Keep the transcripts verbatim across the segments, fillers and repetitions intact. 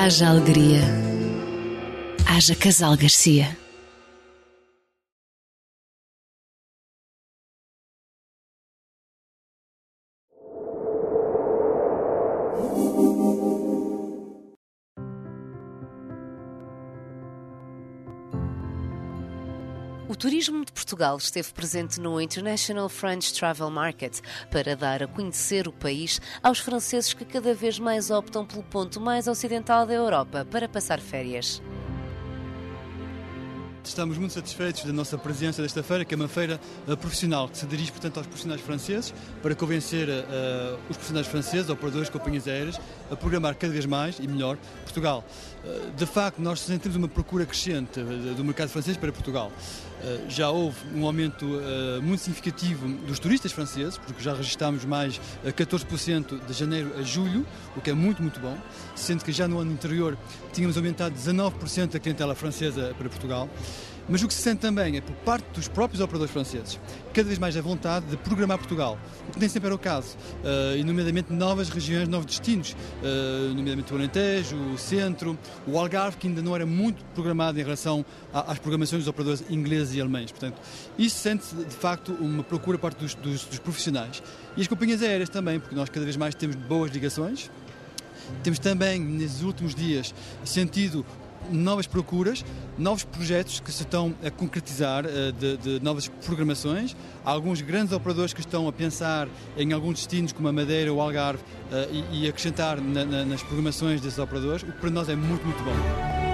Haja alegria. Haja Casal Garcia. O turismo de Portugal esteve presente no International French Travel Market para dar a conhecer o país aos franceses que cada vez mais optam pelo ponto mais ocidental da Europa para passar férias. Estamos muito satisfeitos da nossa presença desta feira, que é uma feira uh, profissional, que se dirige, portanto, aos profissionais franceses, para convencer uh, os profissionais franceses, operadores de companhias aéreas, a programar cada vez mais e melhor Portugal. Uh, de facto, nós sentimos uma procura crescente uh, do mercado francês para Portugal. Uh, já houve um aumento uh, muito significativo dos turistas franceses, porque já registámos mais uh, catorze por cento de janeiro a julho, o que é muito, muito bom, sendo que já no ano anterior tínhamos aumentado dezanove por cento da clientela francesa para Portugal. Mas o que se sente também é, por parte dos próprios operadores franceses, cada vez mais a vontade de programar Portugal, o que nem sempre era o caso, uh, e nomeadamente novas regiões, novos destinos, uh, nomeadamente o Alentejo, o Centro, o Algarve, que ainda não era muito programado em relação a, às programações dos operadores ingleses e alemães. Portanto, isso sente-se, de facto, uma procura por parte dos, dos, dos profissionais. E as companhias aéreas também, porque nós cada vez mais temos boas ligações. Temos também, nesses últimos dias, sentido novas procuras, novos projetos que se estão a concretizar, de, de novas programações. Há alguns grandes operadores que estão a pensar em alguns destinos como a Madeira ou o Algarve e, e acrescentar na, na, nas programações desses operadores, o que para nós é muito, muito bom.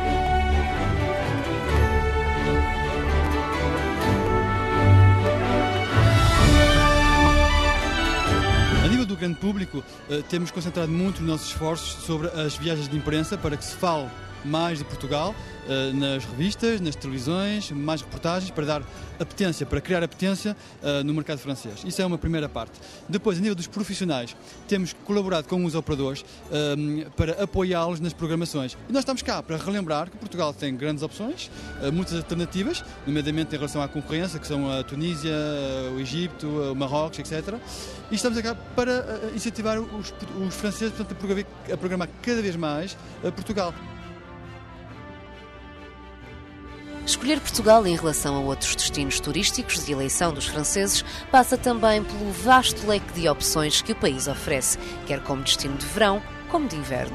A nível do grande público, temos concentrado muito os nossos esforços sobre as viagens de imprensa para que se fale mais de Portugal nas revistas, nas televisões, mais reportagens para dar apetência, para criar apetência no mercado francês. Isso é uma primeira parte. Depois, a nível dos profissionais, temos colaborado com os operadores para apoiá-los nas programações. E nós estamos cá para relembrar que Portugal tem grandes opções, muitas alternativas, nomeadamente em relação à concorrência, que são a Tunísia, o Egito, o Marrocos, etcétera. E estamos cá para incentivar os, os franceses, portanto, a programar, a programar cada vez mais Portugal. Escolher Portugal em relação a outros destinos turísticos de eleição dos franceses passa também pelo vasto leque de opções que o país oferece, quer como destino de verão, como de inverno.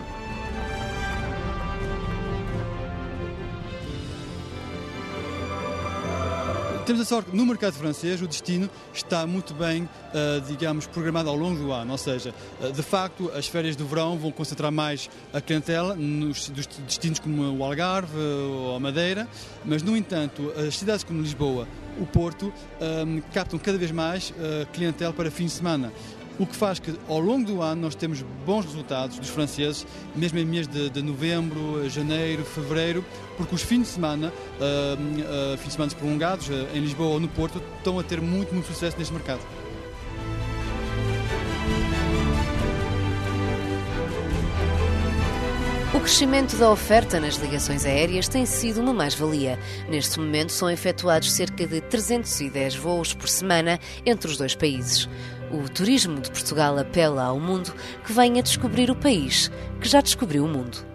Temos a sorte que no mercado francês o destino está muito bem, uh, digamos, programado ao longo do ano, ou seja, uh, de facto as férias do verão vão concentrar mais a clientela nos dos destinos como o Algarve uh, ou a Madeira, mas no entanto as cidades como Lisboa, o Porto, um, captam cada vez mais uh, clientela para fim de semana. O que faz que, ao longo do ano, nós temos bons resultados dos franceses, mesmo em mês de, de novembro, janeiro, fevereiro, porque os fins de semana, uh, uh, fins de semana prolongados, uh, em Lisboa ou no Porto, estão a ter muito, muito sucesso neste mercado. O crescimento da oferta nas ligações aéreas tem sido uma mais-valia. Neste momento são efetuados cerca de trezentos e dez voos por semana entre os dois países. O turismo de Portugal apela ao mundo que venha descobrir o país, que já descobriu o mundo.